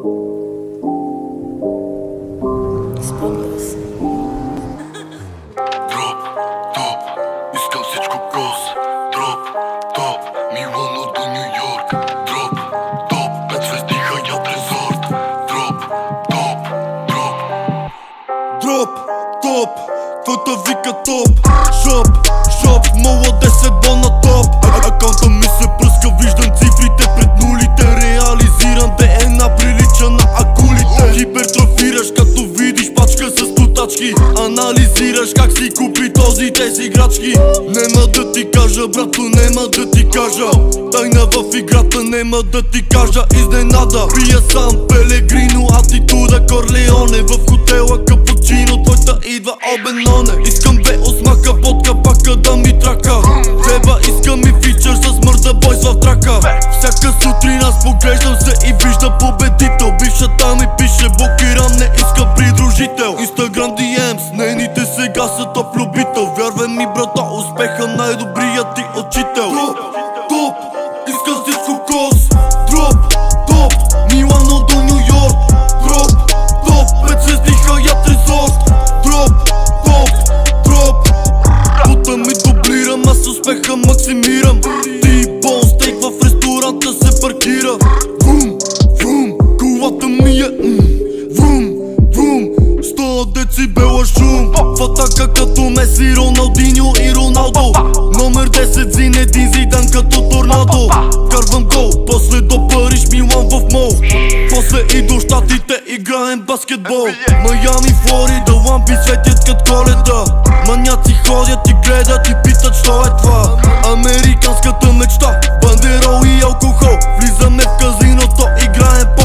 Drop, top, искам всичко гос. Drop, top, Милано до Ню Йорк. Drop, top, 5 звезди Хаят Резорт. Drop, top, drop. Drop, top, твоята вика топ. Шоп, младе седа на топ. Акаунта ми се пръска, виждам цифрите пред нулите. Реализиран ДНА прилича на акулите. Хипертрофираш като видиш пачка с стотачки. Анализираш как си купи този тези играчки. Нема да ти кажа, брато, нема да ти кажа. Тайна в играта нема да ти кажа. Изненада, пия сам Пелегрино, атитуда Корлеоне. В хотела капучино, твоята идва обеноне. Искам две осмака, водка, пака да ми трака. Деба искам и фичър с мърда бойс в трака. Всяка сутрин аз поглеждам се и виждам победител. Бившата ми пише блокирам, не иска придружител. Инстаграм DMs, нейните сега са топ любител. Вярвай ми, брата, успеха най-добрият ти учител. Топ, искам всичко кос. Дроп, топ, Милано до Ню Йорк. Дроп, топ, 5 звезди Хаят Резорт. Дроп, топ, дроп. Бута ми дублирам, аз успеха максимирам. T-bone стейк в ресторанта се паркира. Вум, вум, колата ми е вум, вум, 100 децибела шум. В атака като Меси, Роналдиньо и Роналдо. Номер 10 Зинедин Зидан като торнадо. Карвам гол, после до Париж, Милан в мол. После и до щатите играем баскетбол. Майами, Флорида, лампи светят като Коледа. Маняци ходят и гледат и питат що е това. Американската мечта, бандерол и алкохол. Влизаме в казиното, играем